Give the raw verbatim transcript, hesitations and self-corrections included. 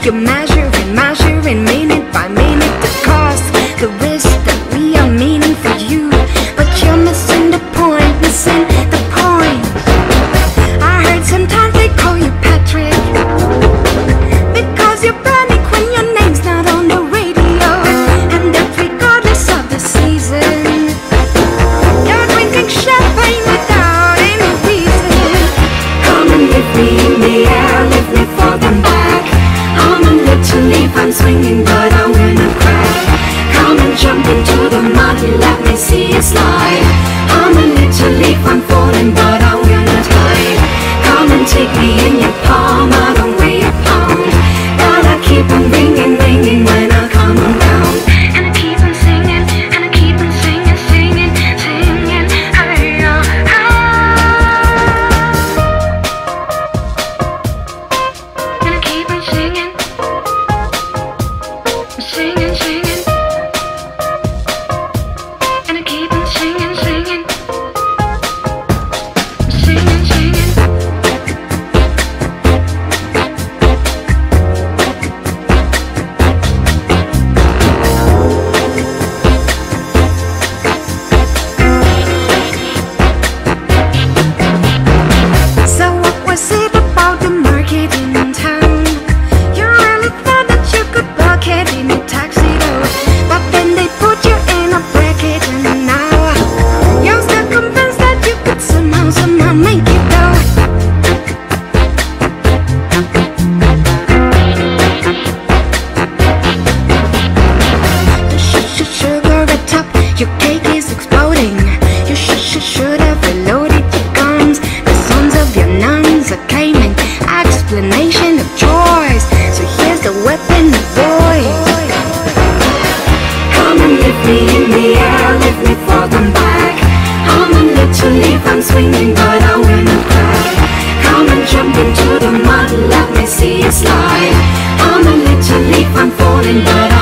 You're measuring, measuring minute by minute the cost, the risk that we are meaning for you. But you're missing the point, missing the point. I heard sometimes they call you Patrick because you're panic when your name's not on the radio, and that regardless of the season. You're drinking champagne without any reason. Come and lift me in the air, lift me for them back. I'm a little leaf, I'm swinging but I'm gonna crack. Come and jump into the mud, let me see it slide. I'm a little leaf, I'm falling but I'm gonna glide. Come and take me in your palm, I don't weigh a pound. Gotta keep on ringing, ringing when I come around. And I keep on singing, and I keep on singing, singing, singing. Hey, oh, oh. And I keep on singing, singing, singing. And I keep on singing, singing, singing, singing. So what was it about the market in town? You really thought that you could bucket in a tuxedo, but then they put you in a bracket, and now you're still convinced that you could somehow, somehow make it though. You should, should sugar at top, your cake is exploding. You should, should, should have reloaded your guns. The sons of your nuns are claiming explanation of choice. So here's the weapon of voice. Come and lift me in the air, lift me for them back. I'm a little leaf, I'm swinging but I'm gonna crack. Come and jump into the mud, let me see it slide. I'm a little leaf, I'm falling but